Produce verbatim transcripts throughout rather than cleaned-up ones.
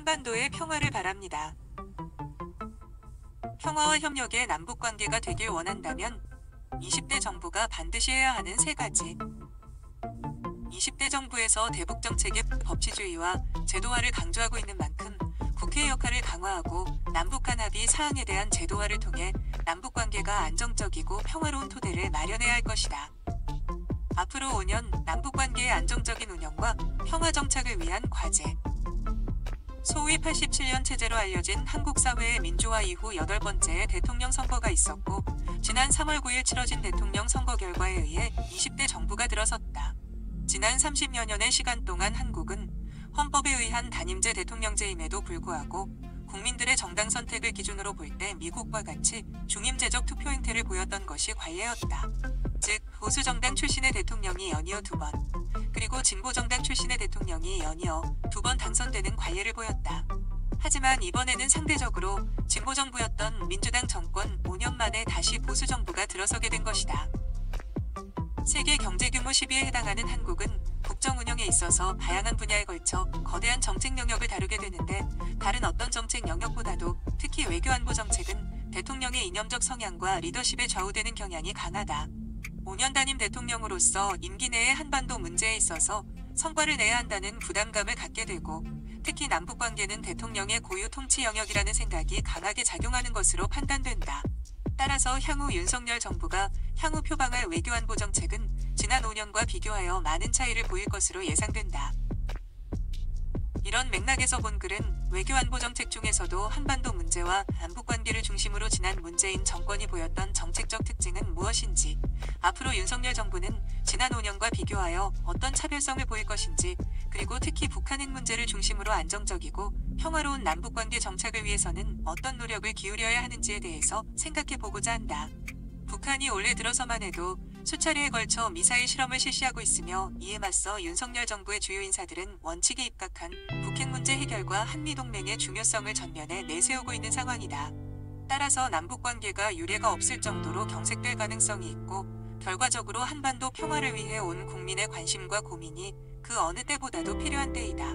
한반도의 평화를 바랍니다. 평화와 협력의 남북관계가 되길 원한다면 이십 대 정부가 반드시 해야 하는 세 가지. 이십 대 정부에서 대북 정책의 법치주의와 제도화를 강조하고 있는 만큼 국회의 역할을 강화하고 남북 간합의 사항에 대한 제도화를 통해 남북관계가 안정적이고 평화로운 토대를 마련해야 할 것이다. 앞으로 오 년 남북관계의 안정적인 운영과 평화 정착을 위한 과제. 소위 팔십칠 년 체제로 알려진 한국 사회의 민주화 이후 여덟 번째의 대통령 선거가 있었고, 지난 삼월 구일 치러진 대통령 선거 결과에 의해 이십 대 정부가 들어섰다. 지난 삼십여 년의 시간 동안 한국은 헌법에 의한 단임제 대통령제임에도 불구하고 국민들의 정당 선택을 기준으로 볼 때 미국과 같이 중임제적 투표 행태를 보였던 것이 관례였다. 즉, 보수정당 출신의 대통령이 연이어 두 번, 그리고 진보정당 출신의 대통령이 연이어 두 번 당선되는 관례를 보였다. 하지만 이번에는 상대적으로 진보정부였던 민주당 정권 오 년 만에 다시 보수정부가 들어서게 된 것이다. 세계 경제규모 십 위에 해당하는 한국은 국정 운영에 있어서 다양한 분야에 걸쳐 거대한 정책 영역을 다루게 되는데, 다른 어떤 정책 영역보다도 특히 외교안보 정책은 대통령의 이념적 성향과 리더십에 좌우되는 경향이 강하다. 오 년 단임 대통령으로서 임기 내의 한반도 문제에 있어서 성과를 내야 한다는 부담감을 갖게 되고, 특히 남북관계는 대통령의 고유 통치 영역이라는 생각이 강하게 작용하는 것으로 판단된다. 따라서 향후 윤석열 정부가 향후 표방할 외교안보 정책은 지난 오 년과 비교하여 많은 차이를 보일 것으로 예상된다. 이런 맥락에서 본 글은 외교안보 정책 중에서도 한반도 문제와 남북관계를 중심으로 지난 문재인 정권이 보였던 정책적 특징은 무엇인지, 앞으로 윤석열 정부는 지난 오 년과 비교하여 어떤 차별성을 보일 것인지, 그리고 특히 북한 핵 문제를 중심으로 안정적이고 평화로운 남북관계 정착을 위해서는 어떤 노력을 기울여야 하는지에 대해서 생각해 보고자 한다. 북한이 올해 들어서만 해도 수차례에 걸쳐 미사일 실험을 실시하고 있으며, 이에 맞서 윤석열 정부의 주요 인사들은 원칙에 입각한 북핵 문제 해결과 한미동맹의 중요성을 전면에 내세우고 있는 상황이다. 따라서 남북관계가 유례가 없을 정도로 경색될 가능성이 있고, 결과적으로 한반도 평화를 위해 온 국민의 관심과 고민이 그 어느 때보다도 필요한 때이다.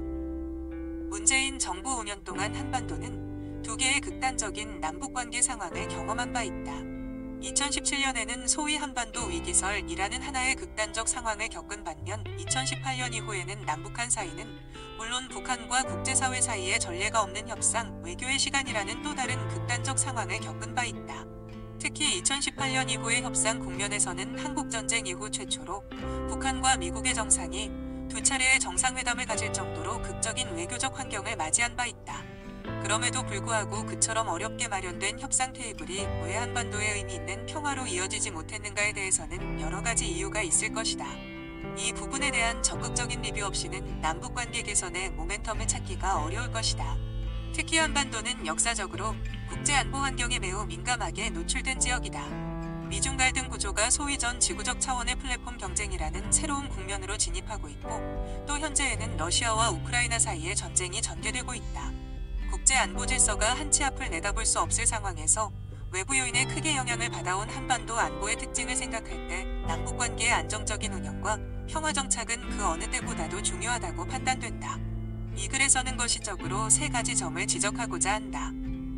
문재인 정부 오 년 동안 한반도는 두 개의 극단적인 남북관계 상황을 경험한 바 있다. 이천십칠 년에는 소위 한반도 위기설이라는 하나의 극단적 상황을 겪은 반면, 이천십팔 년 이후에는 남북한 사이는 물론 북한과 국제사회 사이에 전례가 없는 협상, 외교의 시간이라는 또 다른 극단적 상황을 겪은 바 있다. 특히 이천십팔 년 이후의 협상 국면에서는 한국전쟁 이후 최초로 북한과 미국의 정상이 두 차례의 정상회담을 가질 정도로 극적인 외교적 환경을 맞이한 바 있다. 그럼에도 불구하고 그처럼 어렵게 마련된 협상 테이블이 왜 한반도에 의미 있는 평화로 이어지지 못했는가에 대해서는 여러 가지 이유가 있을 것이다. 이 부분에 대한 적극적인 리뷰 없이는 남북관계 개선의 모멘텀을 찾기가 어려울 것이다. 특히 한반도는 역사적으로 국제안보 환경에 매우 민감하게 노출된 지역이다. 미중 갈등 구조가 소위 전 지구적 차원의 플랫폼 경쟁이라는 새로운 국면으로 진입하고 있고, 또 현재에는 러시아와 우크라이나 사이에 전쟁이 전개되고 있다. 국제안보 질서가 한치 앞을 내다볼 수 없을 상황에서 외부 요인에 크게 영향을 받아온 한반도 안보의 특징을 생각할 때 남북관계의 안정적인 운영과 평화 정착은 그 어느 때보다도 중요하다고 판단된다. 이 글에서는 거시적으로 세 가지 점을 지적하고자 한다.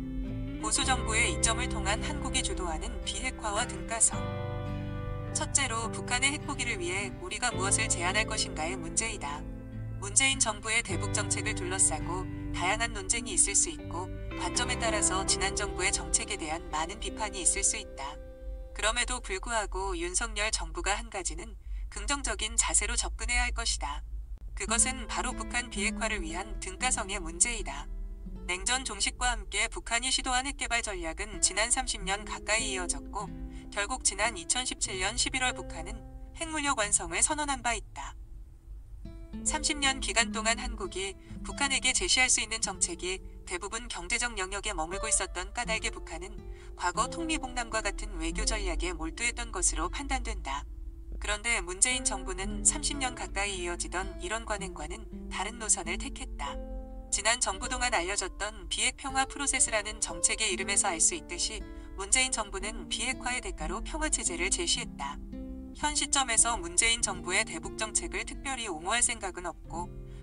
보수정부의 이점을 통한 한국이 주도하는 비핵화와 등가성. 첫째로 북한의 핵포기를 위해 우리가 무엇을 제안할 것인가의 문제이다. 문재인 정부의 대북 정책을 둘러싸고 다양한 논쟁이 있을 수 있고, 관점에 따라서 지난 정부의 정책에 대한 많은 비판이 있을 수 있다. 그럼에도 불구하고 윤석열 정부가 한 가지는 긍정적인 자세로 접근해야 할 것이다. 그것은 바로 북한 비핵화를 위한 등가성의 문제이다. 냉전 종식과 함께 북한이 시도한 핵개발 전략은 지난 삼십 년 가까이 이어졌고, 결국 지난 이천십칠 년 십일월 북한은 핵무력 완성을 선언한 바 있다. 삼십 년 기간 동안 한국이 북한에게 제시할 수 있는 정책이 대부분 경제적 영역에 머물고 있었던 까닭에 북한은 과거 통미봉남과 같은 외교 전략에 몰두했던 것으로 판단된다. 그런데 문재인 정부는 삼십 년 가까이 이어지던 이런 관행과는 다른 노선을 택했다. 지난 정부 동안 알려졌던 비핵평화 프로세스라는 정책의 이름에서 알 수 있듯이 문재인 정부는 비핵화의 대가로 평화체제를 제시했다. 현 시점에서 문재인 정부의 대북 정책을 특별히 옹호할 생각은 없고,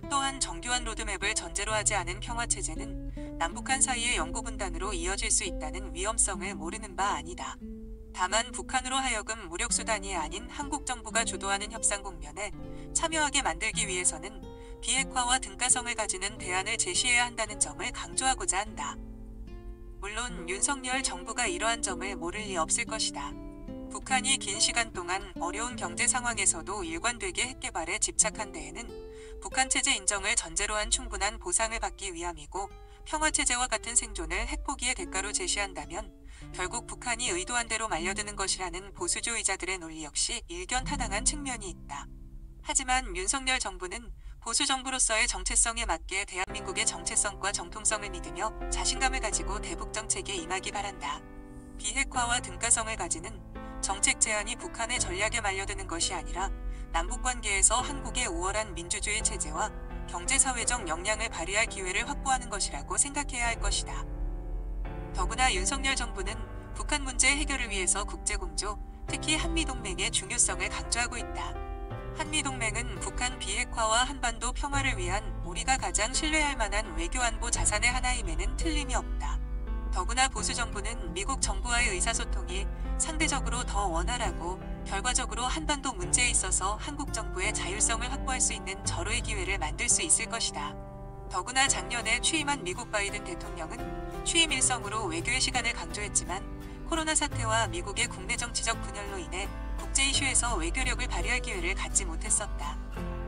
또한 정교한 로드맵을 전제로 하지 않은 평화체제는 남북한 사이의 영구분단으로 이어질 수 있다는 위험성을 모르는 바 아니다. 다만 북한으로 하여금 무력수단이 아닌 한국 정부가 주도하는 협상 국면에 참여하게 만들기 위해서는 비핵화와 등가성을 가지는 대안을 제시해야 한다는 점을 강조하고자 한다. 물론 윤석열 정부가 이러한 점을 모를 리 없을 것이다. 북한이 긴 시간 동안 어려운 경제 상황에서도 일관되게 핵개발에 집착한 데에는 북한 체제 인정을 전제로 한 충분한 보상을 받기 위함이고, 평화체제와 같은 생존을 핵포기의 대가로 제시한다면 결국 북한이 의도한 대로 말려드는 것이라는 보수주의자들의 논리 역시 일견타당한 측면이 있다. 하지만 윤석열 정부는 보수정부로서의 정체성에 맞게 대한민국의 정체성과 정통성을 믿으며 자신감을 가지고 대북 정책에 임하기 바란다. 비핵화와 등가성을 가지는 정책 제안이 북한의 전략에 말려드는 것이 아니라 남북관계에서 한국의 우월한 민주주의 체제와 경제사회적 역량을 발휘할 기회를 확보하는 것이라고 생각해야 할 것이다. 더구나 윤석열 정부는 북한 문제 해결을 위해서 국제공조, 특히 한미동맹의 중요성을 강조하고 있다. 한미동맹은 북한 비핵화와 한반도 평화를 위한 우리가 가장 신뢰할 만한 외교안보 자산의 하나임에는 틀림이 없다. 더구나 보수정부는 미국 정부와의 의사소통이 상대적으로 더 원활하고 결과적으로 한반도 문제에 있어서 한국 정부의 자율성을 확보할 수 있는 절호의 기회를 만들 수 있을 것이다. 더구나 작년에 취임한 미국 바이든 대통령은 취임 일성으로 외교의 시간을 강조했지만 코로나 사태와 미국의 국내 정치적 분열로 인해 국제 이슈에서 외교력을 발휘할 기회를 갖지 못했었다.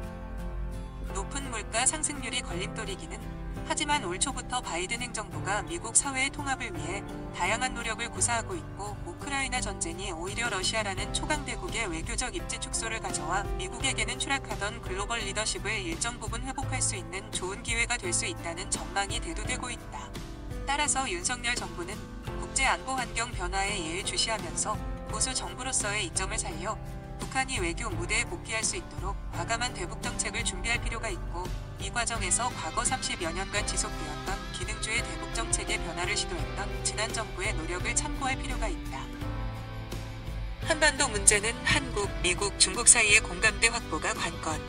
높은 물가 상승률이 걸림돌이기는 하지만 올 초부터 바이든 행정부가 미국 사회의 통합을 위해 다양한 노력을 구사하고 있고, 우크라이나 전쟁이 오히려 러시아라는 초강대국의 외교적 입지 축소를 가져와 미국에게는 추락하던 글로벌 리더십을 일정 부분 회복할 수 있는 좋은 기회가 될 수 있다는 전망이 대두되고 있다. 따라서 윤석열 정부는 국제 안보 환경 변화에 예의주시하면서 보수 정부로서의 이점을 살려 북한이 외교 무대에 복귀할 수 있도록 과감한 대북 정책을 준비할 필요가 있고, 이 과정에서 과거 삼십여 년간 지속되었던 기능주의 대북 정책의 변화를 시도했던 지난 정부의 노력을 참고할 필요가 있다. 한반도 문제는 한국, 미국, 중국 사이의 공감대 확보가 관건.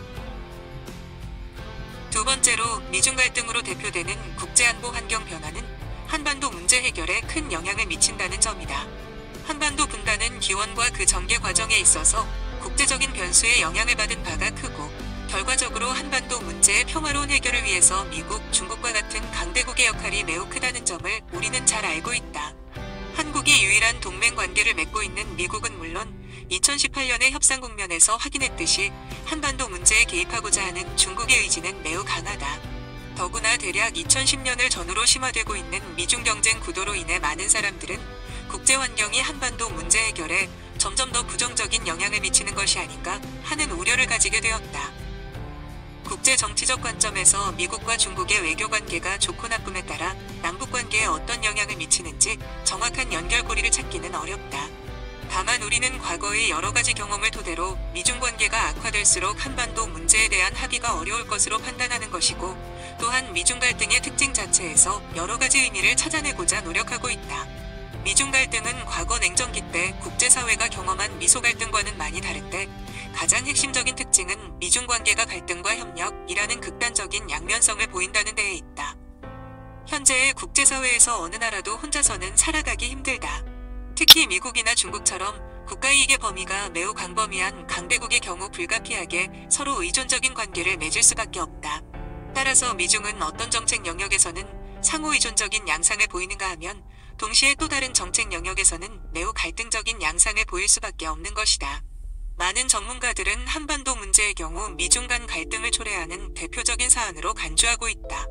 두 번째로 미중 갈등으로 대표되는 국제안보 환경 변화는 한반도 문제 해결에 큰 영향을 미친다는 점이다. 한반도 분단은 기원과 그 전개 과정에 있어서 국제적인 변수에 영향을 받은 바가 크고, 결과적으로 한반도 문제의 평화로운 해결을 위해서 미국, 중국과 같은 강대국의 역할이 매우 크다는 점을 우리는 잘 알고 있다. 한국이 유일한 동맹 관계를 맺고 있는 미국은 물론 이천십팔 년의 협상 국면에서 확인했듯이 한반도 문제에 개입하고자 하는 중국의 의지는 매우 강하다. 더구나 대략 이천십 년을 전후로 심화되고 있는 미중 경쟁 구도로 인해 많은 사람들은 국제 환경이 한반도 문제 해결에 점점 더 부정적인 영향을 미치는 것이 아닌가 하는 우려를 가지게 되었다. 국제 정치적 관점에서 미국과 중국의 외교 관계가 좋고 나쁨에 따라 남북 관계에 어떤 영향을 미치는지 정확한 연결고리를 찾기는 어렵다. 다만 우리는 과거의 여러 가지 경험을 토대로 미중 관계가 악화될수록 한반도 문제에 대한 합의가 어려울 것으로 판단하는 것이고, 또한 미중 갈등의 특징 자체에서 여러 가지 의미를 찾아내고자 노력하고 있다. 미중 갈등은 과거 냉전기 때 국제사회가 경험한 미소 갈등과는 많이 다른데, 가장 핵심적인 특징은 미중 관계가 갈등과 협력이라는 극단적인 양면성을 보인다는 데에 있다. 현재의 국제사회에서 어느 나라도 혼자서는 살아가기 힘들다. 특히 미국이나 중국처럼 국가이익의 범위가 매우 광범위한 강대국의 경우 불가피하게 서로 의존적인 관계를 맺을 수밖에 없다. 따라서 미중은 어떤 정책 영역에서는 상호 의존적인 양상을 보이는가 하면, 동시에 또 다른 정책 영역에서는 매우 갈등적인 양상을 보일 수밖에 없는 것이다. 많은 전문가들은 한반도 문제의 경우 미중 간 갈등을 초래하는 대표적인 사안으로 간주하고 있다.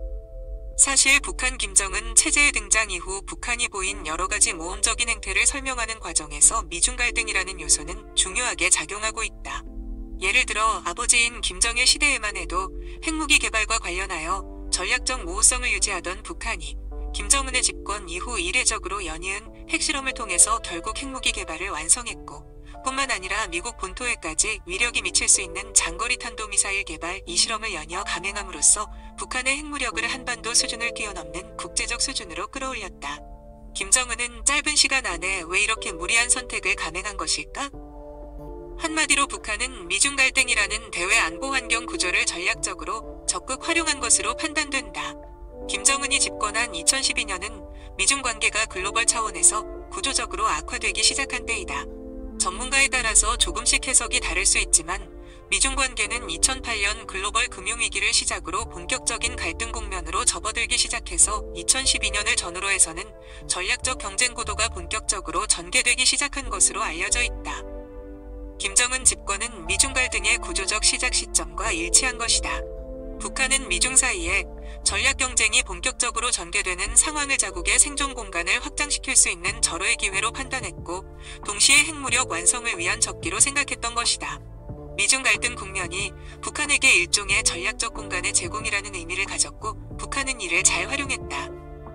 사실 북한 김정은 체제의 등장 이후 북한이 보인 여러 가지 모험적인 행태를 설명하는 과정에서 미중 갈등이라는 요소는 중요하게 작용하고 있다. 예를 들어 아버지인 김정일 시대에만 해도 핵무기 개발과 관련하여 전략적 모호성을 유지하던 북한이 김정은의 집권 이후 이례적으로 연이은 핵실험을 통해서 결국 핵무기 개발을 완성했고, 뿐만 아니라 미국 본토에까지 위력이 미칠 수 있는 장거리 탄도미사일 개발 이 실험을 연이어 감행함으로써 북한의 핵무력을 한반도 수준을 뛰어넘는 국제적 수준으로 끌어올렸다. 김정은은 짧은 시간 안에 왜 이렇게 무리한 선택을 감행한 것일까? 한마디로 북한은 미중 갈등이라는 대외 안보 환경 구조를 전략적으로 적극 활용한 것으로 판단된다. 김정은이 집권한 이천십이 년은 미중 관계가 글로벌 차원에서 구조적으로 악화되기 시작한 때이다. 전문가에 따라서 조금씩 해석이 다를 수 있지만 미중 관계는 이천팔 년 글로벌 금융위기를 시작으로 본격적인 갈등 국면으로 접어들기 시작해서 이천십이 년을 전후로 해서는 전략적 경쟁 구도가 본격적으로 전개되기 시작한 것으로 알려져 있다. 김정은 집권은 미중 갈등의 구조적 시작 시점과 일치한 것이다. 북한은 미중 사이에 전략 경쟁이 본격적으로 전개되는 상황을 자국의 생존 공간을 확장시킬 수 있는 절호의 기회로 판단했고 동시에 핵무력 완성을 위한 적기로 생각했던 것이다. 미중 갈등 국면이 북한에게 일종의 전략적 공간의 제공이라는 의미를 가졌고 북한은 이를 잘 활용했다.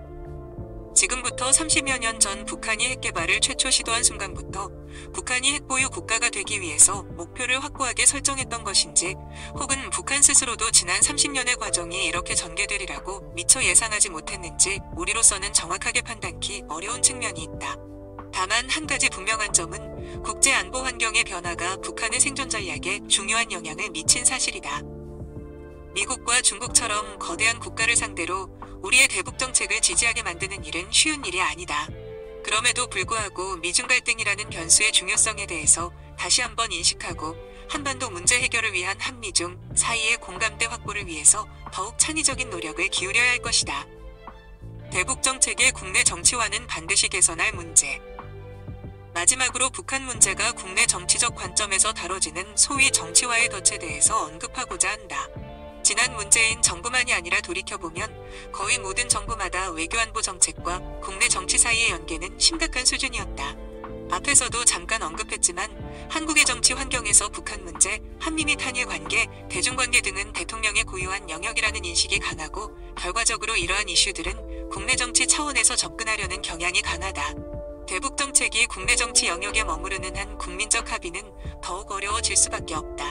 지금부터 삼십여 년 전 북한이 핵 개발을 최초 시도한 순간부터 북한이 핵보유 국가가 되기 위해서 목표를 확고하게 설정했던 것인지 혹은 북한 스스로도 지난 삼십 년의 과정이 이렇게 전개되리라고 미처 예상하지 못했는지 우리로서는 정확하게 판단하기 어려운 측면이 있다. 다만 한 가지 분명한 점은 국제 안보 환경의 변화가 북한의 생존 전략에 중요한 영향을 미친 사실이다. 미국과 중국처럼 거대한 국가를 상대로 우리의 대북 정책을 지지하게 만드는 일은 쉬운 일이 아니다. 그럼에도 불구하고 미중 갈등이라는 변수의 중요성에 대해서 다시 한번 인식하고 한반도 문제 해결을 위한 한미중 사이의 공감대 확보를 위해서 더욱 창의적인 노력을 기울여야 할 것이다. 대북 정책의 국내 정치화는 반드시 개선할 문제. 마지막으로 북한 문제가 국내 정치적 관점에서 다뤄지는 소위 정치화의 덫에 대해서 언급하고자 한다. 지난 문재인 정부만이 아니라 돌이켜보면 거의 모든 정부마다 외교안보 정책과 국내 정치 사이의 연계는 심각한 수준이었다. 앞에서도 잠깐 언급했지만 한국의 정치 환경에서 북한 문제, 한미 및 한일 관계, 대중관계 등은 대통령의 고유한 영역이라는 인식이 강하고 결과적으로 이러한 이슈들은 국내 정치 차원에서 접근하려는 경향이 강하다. 대북 정책이 국내 정치 영역에 머무르는 한 국민적 합의는 더욱 어려워질 수밖에 없다.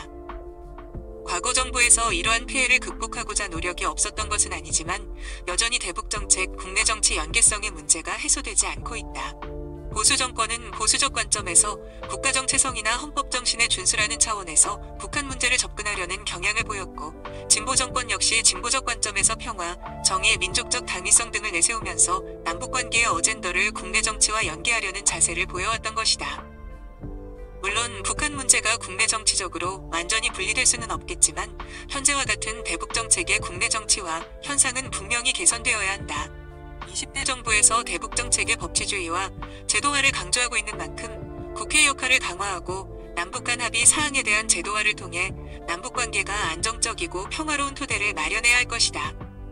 과거 정부에서 이러한 피해를 극복하고자 노력이 없었던 것은 아니지만 여전히 대북 정책, 국내 정치 연계성의 문제가 해소되지 않고 있다. 보수 정권은 보수적 관점에서 국가 정체성이나 헌법 정신에 준수라는 차원에서 북한 문제를 접근하려는 경향을 보였고 진보 정권 역시 진보적 관점에서 평화, 정의, 민족적 당위성 등을 내세우면서 남북 관계의 어젠더를 국내 정치와 연계하려는 자세를 보여왔던 것이다. 물론 북한 문제가 국내 정치적으로 완전히 분리될 수는 없겠지만 현재와 같은 대북 정책의 국내 정치화 현상은 분명히 개선되어야 한다. 이십 대 정부에서 대북 정책의 법치주의와 제도화를 강조하고 있는 만큼 국회 역할을 강화하고 남북 간 합의 사항에 대한 제도화를 통해 남북 관계가 안정적이고 평화로운 토대를 마련해야 할 것이다.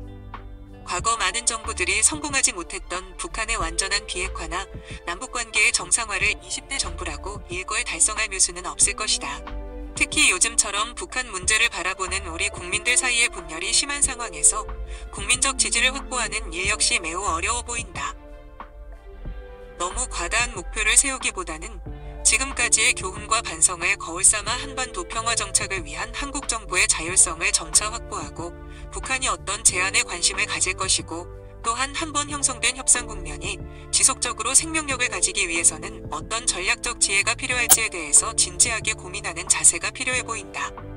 과거 많은 정부들이 성공하지 못했던 북한의 완전한 비핵화나 남북관계의 정상화를 이십 대 정부라고 일거에 달성할 묘수는 없을 것이다. 특히 요즘처럼 북한 문제를 바라보는 우리 국민들 사이의 분열이 심한 상황에서 국민적 지지를 확보하는 일 역시 매우 어려워 보인다. 너무 과다한 목표를 세우기보다는 지금까지의 교훈과 반성을 거울 삼아 한반도 평화 정착을 위한 한국 정부의 자율성을 점차 확보하고 북한이 어떤 제안에 관심을 가질 것이고 또한 한 번 형성된 협상 국면이 지속적으로 생명력을 가지기 위해서는 어떤 전략적 지혜가 필요할지에 대해서 진지하게 고민하는 자세가 필요해 보인다.